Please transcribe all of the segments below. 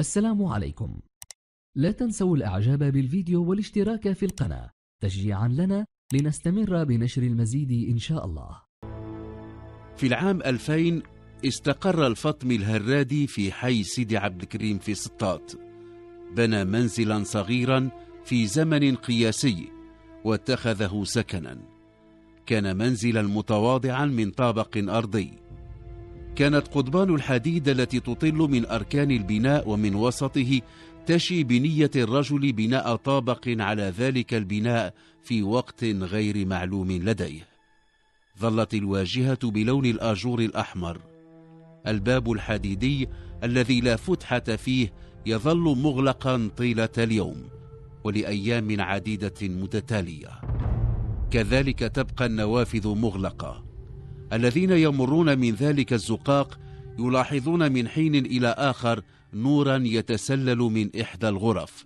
السلام عليكم. لا تنسوا الإعجاب بالفيديو والاشتراك في القناة تشجيعا لنا لنستمر بنشر المزيد إن شاء الله. في العام 2000 استقر الفطمي الهرادي في حي سيدي عبد الكريم في سطات. بنى منزلا صغيرا في زمن قياسي واتخذه سكنا. كان منزلا متواضعا من طابق أرضي. كانت قضبان الحديد التي تطل من أركان البناء ومن وسطه تشي بنية الرجل بناء طابق على ذلك البناء في وقت غير معلوم لديه. ظلت الواجهة بلون الآجور الأحمر. الباب الحديدي الذي لا فتحة فيه يظل مغلقا طيلة اليوم ولأيام عديدة متتالية. كذلك تبقى النوافذ مغلقة. الذين يمرون من ذلك الزقاق يلاحظون من حين إلى آخر نورا يتسلل من إحدى الغرف.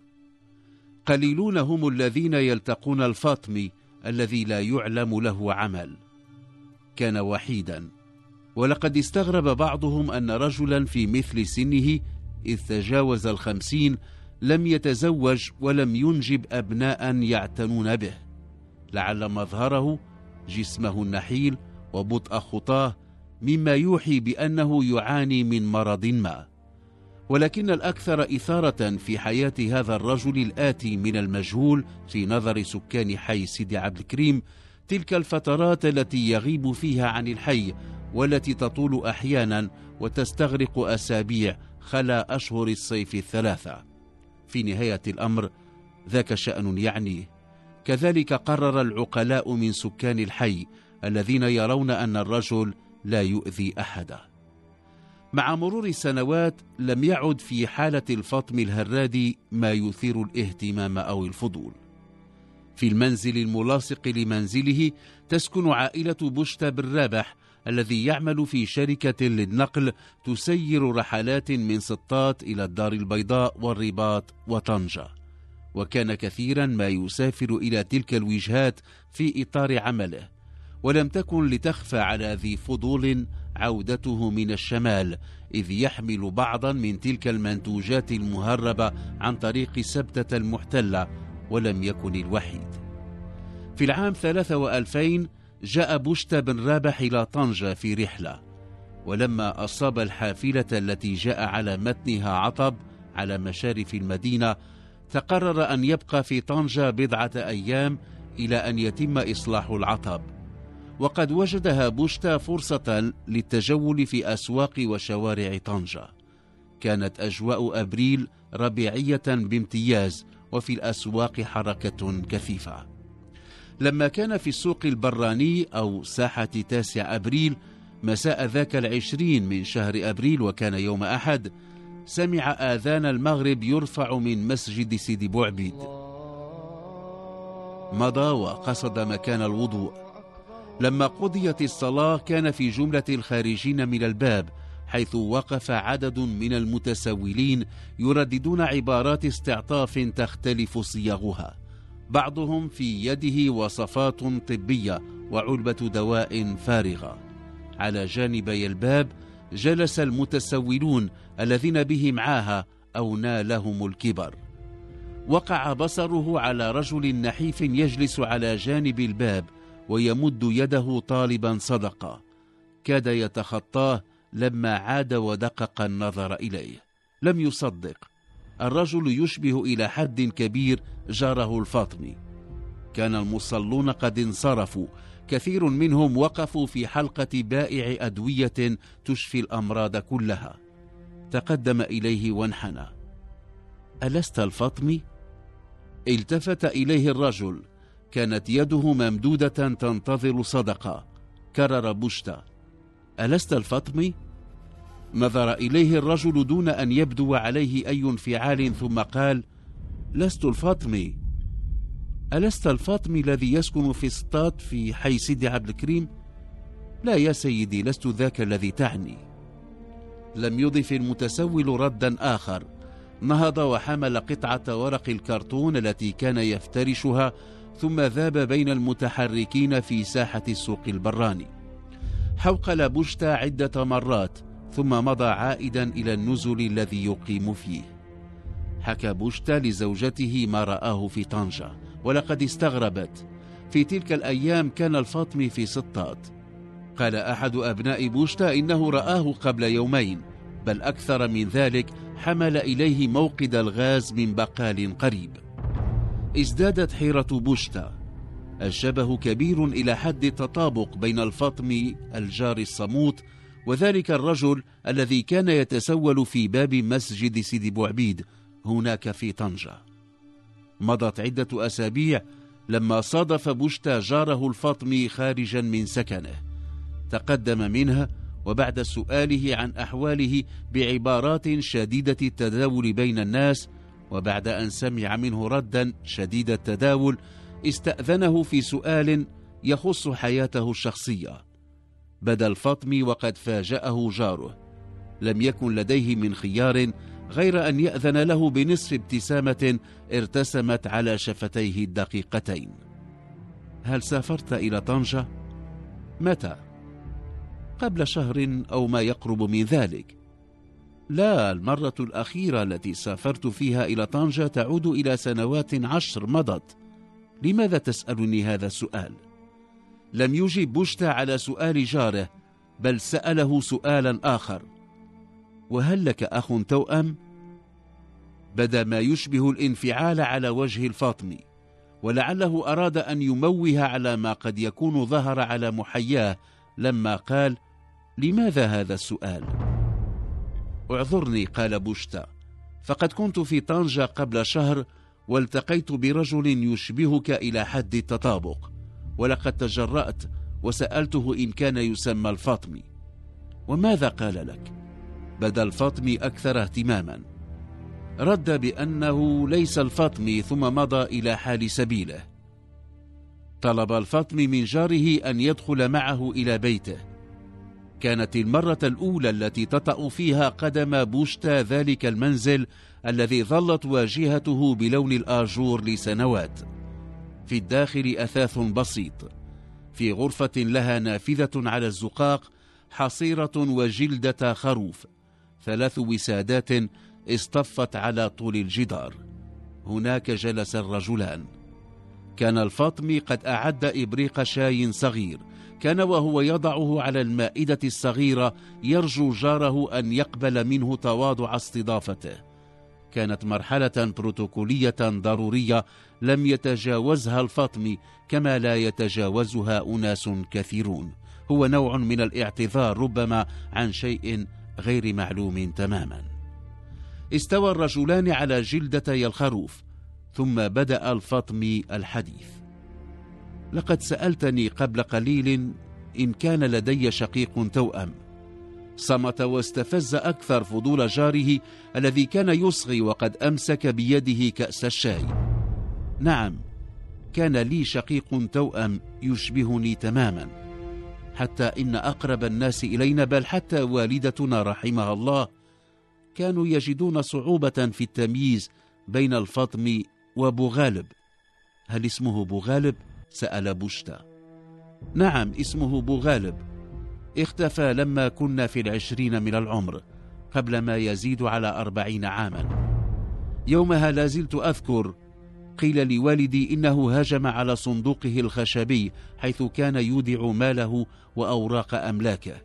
قليلون هم الذين يلتقون الفاطمي الذي لا يعلم له عمل. كان وحيدا، ولقد استغرب بعضهم أن رجلا في مثل سنه إذ تجاوز 50 لم يتزوج ولم ينجب أبناء يعتنون به، لعل مظهره جسمه النحيل وبطء خطاه مما يوحي بأنه يعاني من مرض ما. ولكن الأكثر إثارة في حياة هذا الرجل الآتي من المجهول في نظر سكان حي سيدي عبد الكريم تلك الفترات التي يغيب فيها عن الحي، والتي تطول أحيانا وتستغرق أسابيع خلا أشهر الصيف الثلاثة. في نهاية الأمر ذاك شأن يعنيه. كذلك قرر العقلاء من سكان الحي الذين يرون أن الرجل لا يؤذي أحدا. مع مرور السنوات لم يعد في حالة الفطم الهرادي ما يثير الاهتمام أو الفضول. في المنزل الملاصق لمنزله تسكن عائلة بشتى بن رابح الذي يعمل في شركة للنقل تسير رحلات من سطات إلى الدار البيضاء والرباط وطنجة، وكان كثيرا ما يسافر إلى تلك الوجهات في إطار عمله. ولم تكن لتخفى على ذي فضول عودته من الشمال، إذ يحمل بعضا من تلك المنتوجات المهربة عن طريق سبتة المحتلة، ولم يكن الوحيد. في العام 2003 جاء بشتى بن رابح إلى طنجة في رحلة، ولما أصاب الحافلة التي جاء على متنها عطب على مشارف المدينة تقرر أن يبقى في طنجة بضعة أيام إلى أن يتم إصلاح العطب. وقد وجدها بشتى فرصة للتجول في أسواق وشوارع طنجة. كانت أجواء أبريل ربيعية بامتياز، وفي الأسواق حركة كثيفة. لما كان في السوق البراني أو ساحة 9 أبريل مساء ذاك 20 من شهر أبريل، وكان يوم أحد، سمع آذان المغرب يرفع من مسجد سيدي بوعبيد. مضى وقصد مكان الوضوء. لما قضيت الصلاة كان في جملة الخارجين من الباب، حيث وقف عدد من المتسولين يرددون عبارات استعطاف تختلف صياغها. بعضهم في يده وصفات طبية وعلبة دواء فارغة. على جانبي الباب جلس المتسولون الذين بهم عاهة أو نالهم الكبر. وقع بصره على رجل نحيف يجلس على جانب الباب ويمد يده طالبا صدقة. كاد يتخطاه لما عاد ودقق النظر إليه. لم يصدق. الرجل يشبه إلى حد كبير جاره الفاطمي. كان المصلون قد انصرفوا. كثير منهم وقفوا في حلقة بائع أدوية تشفي الأمراض كلها. تقدم إليه وانحنى. ألست الفاطمي؟ التفت إليه الرجل. كانت يده ممدودة تنتظر صدقة. كرر بشتى: ألست الفاطمي؟ نظر إليه الرجل دون أن يبدو عليه أي انفعال، ثم قال: لست الفاطمي. ألست الفاطمي الذي يسكن في سطات في حي سيدي عبد الكريم؟ لا يا سيدي، لست ذاك الذي تعني. لم يضف المتسول ردا آخر. نهض وحمل قطعة ورق الكرتون التي كان يفترشها، ثم ذاب بين المتحركين في ساحة السوق البراني. حوقل بشتى عدة مرات، ثم مضى عائدا إلى النزل الذي يقيم فيه. حكى بوشتا لزوجته ما رآه في طنجة، ولقد استغربت. في تلك الأيام كان الفاطمي في سطات. قال أحد أبناء بوشتا إنه رآه قبل يومين، بل أكثر من ذلك، حمل إليه موقد الغاز من بقال قريب. ازدادت حيرة بوشتا. الشبه كبير إلى حد التطابق بين الفاطمي الجار الصموت وذلك الرجل الذي كان يتسول في باب مسجد سيدي بوعبيد هناك في طنجة. مضت عدة أسابيع لما صادف بوشتا جاره الفاطمي خارجا من سكنه. تقدم منها، وبعد سؤاله عن أحواله بعبارات شديدة التداول بين الناس، وبعد أن سمع منه ردا شديد التداول، استأذنه في سؤال يخص حياته الشخصية. بدا الفاطمي وقد فاجأه جاره. لم يكن لديه من خيار غير أن يأذن له بنصف ابتسامة ارتسمت على شفتيه الدقيقتين. هل سافرت إلى طنجة؟ متى؟ قبل شهر أو ما يقرب من ذلك. لا، المرة الأخيرة التي سافرت فيها إلى طنجة تعود إلى سنوات 10 مضت. لماذا تسألني هذا السؤال؟ لم يجب بوشتا على سؤال جاره، بل سأله سؤالا آخر: وهل لك أخ توأم؟ بدا ما يشبه الانفعال على وجه الفاطمي، ولعله أراد أن يموه على ما قد يكون ظهر على محياه لما قال: لماذا هذا السؤال؟ اعذرني، قال بوشتا، فقد كنت في طنجة قبل شهر والتقيت برجل يشبهك إلى حد التطابق، ولقد تجرأت وسألته إن كان يسمى الفاطمي. وماذا قال لك؟ بدا الفاطمي أكثر اهتماما. رد بأنه ليس الفاطمي، ثم مضى إلى حال سبيله. طلب الفاطمي من جاره أن يدخل معه إلى بيته. كانت المرة الأولى التي تطأ فيها قدم بوشتا ذلك المنزل الذي ظلت واجهته بلون الآجور لسنوات. في الداخل أثاث بسيط، في غرفة لها نافذة على الزقاق، حصيرة وجلدة خروف، 3 وسادات اصطفت على طول الجدار. هناك جلس الرجلان. كان الفاطمي قد أعد إبريق شاي صغير، كان وهو يضعه على المائدة الصغيرة يرجو جاره أن يقبل منه تواضع استضافته. كانت مرحلة بروتوكولية ضرورية لم يتجاوزها الفاطمي، كما لا يتجاوزها أناس كثيرون. هو نوع من الاعتذار ربما عن شيء غير معلوم تماما. استوى الرجلان على جلدتي الخروف، ثم بدأ الفاطمي الحديث. لقد سألتني قبل قليل إن كان لدي شقيق توأم. صمت واستفز أكثر فضول جاره الذي كان يصغي وقد أمسك بيده كأس الشاي. نعم، كان لي شقيق توأم يشبهني تماما، حتى إن أقرب الناس إلينا، بل حتى والدتنا رحمها الله، كانوا يجدون صعوبة في التمييز بين الفاطمي وأبو غالب. هل اسمه بو غالب؟ سأل بوشتا. نعم، اسمه بو غالب. اختفى لما كنا في 20 من العمر، قبل ما يزيد على 40 عاما. يومها لازلت أذكر قيل لوالدي إنه هجم على صندوقه الخشبي حيث كان يودع ماله وأوراق أملاكه.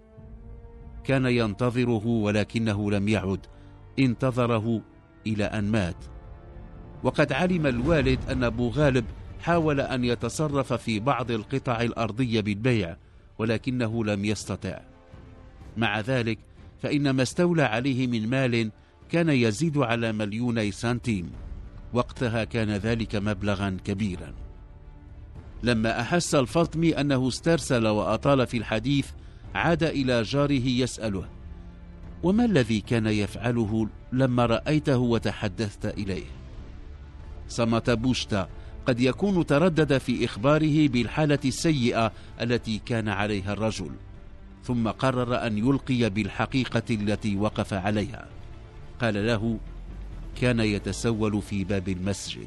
كان ينتظره ولكنه لم يعد، انتظره إلى أن مات. وقد علم الوالد أن أبو غالب حاول أن يتصرف في بعض القطع الأرضية بالبيع، ولكنه لم يستطع. مع ذلك فإن ما استولى عليه من مال كان يزيد على 2,000,000 سنتيم. وقتها كان ذلك مبلغا كبيرا. لما أحس الفاطمي أنه استرسل وأطال في الحديث، عاد إلى جاره يسأله: وما الذي كان يفعله لما رأيته وتحدثت إليه؟ صمت بوشتا. قد يكون تردد في إخباره بالحالة السيئة التي كان عليها الرجل، ثم قرر أن يلقي بالحقيقة التي وقف عليها. قال له: كان يتسول في باب المسجد.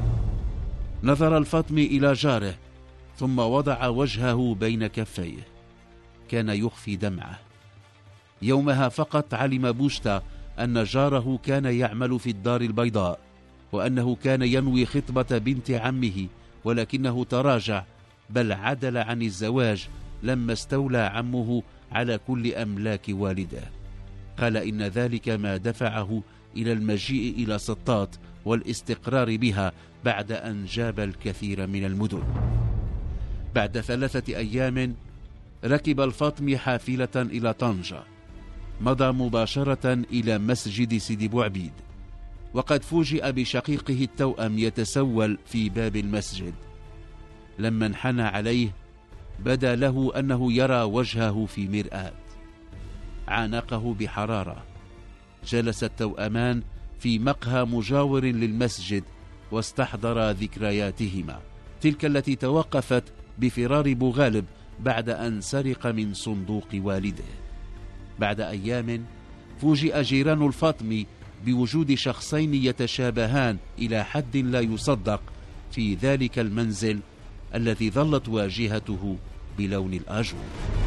نظر الفاطمي إلى جاره، ثم وضع وجهه بين كفيه. كان يخفي دمعه. يومها فقط علم بوشتا أن جاره كان يعمل في الدار البيضاء، وأنه كان ينوي خطبة بنت عمه، ولكنه تراجع بل عدل عن الزواج لما استولى عمه على كل أملاك والده. قال إن ذلك ما دفعه إلى المجيء إلى سطات والاستقرار بها بعد أن جاب الكثير من المدن. بعد 3 أيام ركب الفاطمي حافلة إلى طنجة، مضى مباشرة إلى مسجد سيدي بوعبيد، وقد فوجئ بشقيقه التوأم يتسول في باب المسجد. لما انحنى عليه بدا له أنه يرى وجهه في مرآة. عانقه بحرارة. جلس التوأمان في مقهى مجاور للمسجد واستحضر ذكرياتهما، تلك التي توقفت بفرار بوغالب بعد أن سرق من صندوق والده. بعد أيام فوجئ جيران الفاطمي بوجود شخصين يتشابهان إلى حد لا يصدق في ذلك المنزل الذي ظلت واجهته بلون الآجور.